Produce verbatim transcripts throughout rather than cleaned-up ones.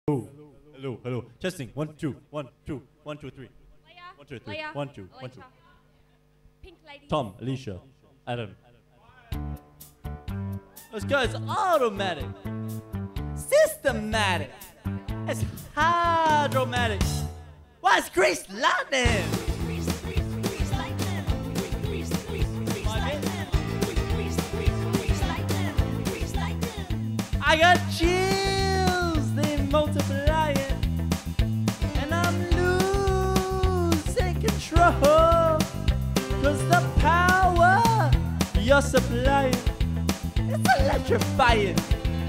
Hello, hello, hello. Testing. One, two, one, two, one, two, three. Leia. One, two, three. Leia. One, two, one, two. Pink lady. Tom, Alicia, Adam. Let's go. It's automatic, systematic, it's hydromatic. What's grease lightning? I got chills, they multiplying, and I'm losing control. Cause the power you're supplying, it's electrifying.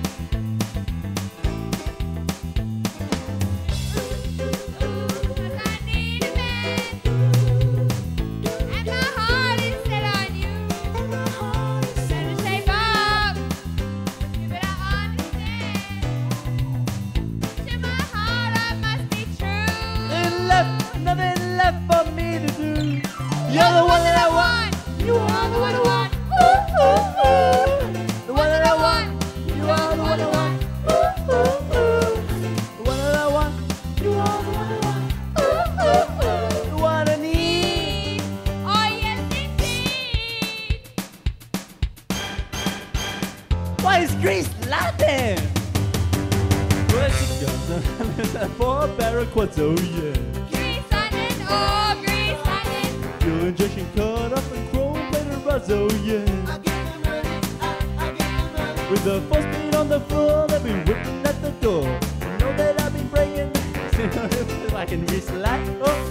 Nothing left for me to do. You're the one that I want. You are the one I want. Ooh, ooh, ooh. The one that I want. You are the one I want. Ooh, ooh, ooh. The one that I want. You are the one I want. Ooh, ooh, ooh. The one I need. Oh yes indeed. Why is Grease laughing? Where's it gone? Four barricades, oh yeah. Oh, grease lightning. Your injection cut off and chrome plated rods, oh yeah. I get them ready, I, I get them ready. With the first beat on the floor, they'll be waiting at the door. You know that I've been praying, if I can grease light, oh.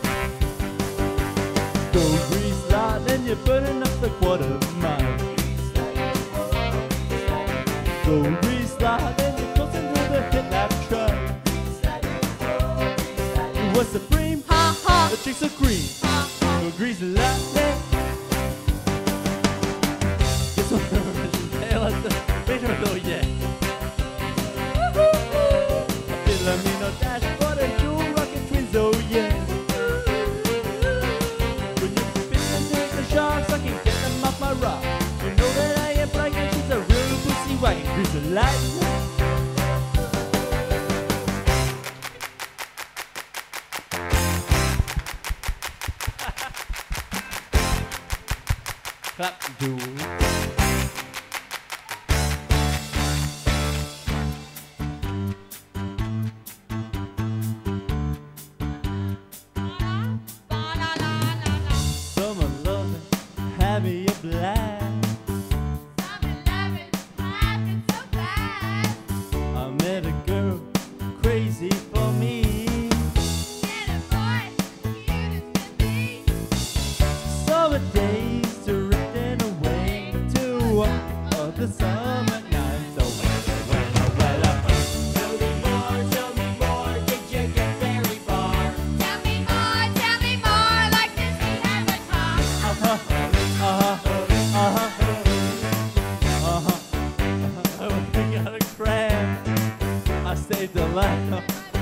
Go grease light and you're burning up the quarter mile. Go grease light and you're crossing through the hit lap track. You were supreme. The chicks are green, no grease lightning. This one, wait a minute, yeah. Filomeno dashboard and jewel rocket twins, oh yeah. When you spin and take the sharks, I can get them off my rock. You know that I ain't black and she's a real pussy white. Grease lightning. Clap, do. Summer loving, have me a blast. Summer loving, having so fast. I met a girl crazy for me. Met a boy, cute as can be. Summer days. The summer nights, oh well, well, well, well. Tell me more, tell me more, did you get very far? Tell me more, tell me more, like this we have a talk. Uh-huh, uh-huh, uh-huh, uh-huh, uh-huh. We got a crab. I saved a life.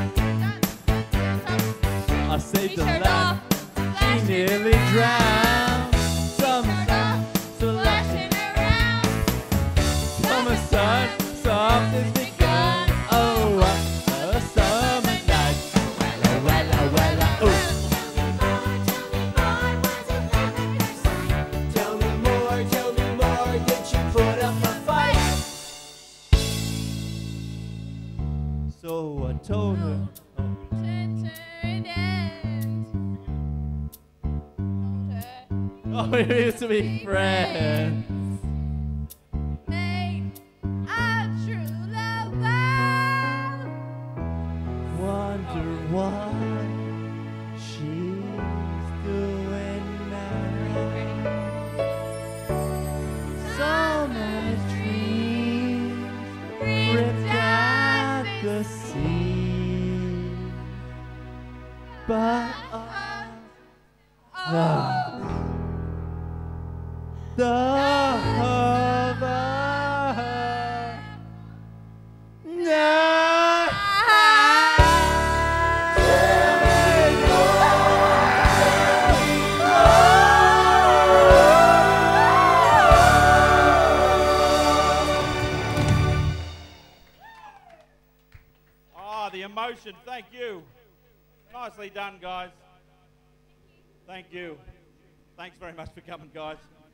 I saved a life. She nearly drowned. Summertime, splashing around. Summer sun, something's begun. Oh, uh, a summer night. Wella, wella, wella, ooh. Tell me more, tell me more, did you put up a fight? So I told her, oh, we used to be friends. Made a true love vow. Wonder what she's doing now. Summer dreams ripped at the sea, but uh, the the other night. Ah, the emotion. Thank you. Nicely done, guys. Thank you. Thanks very much for coming, guys.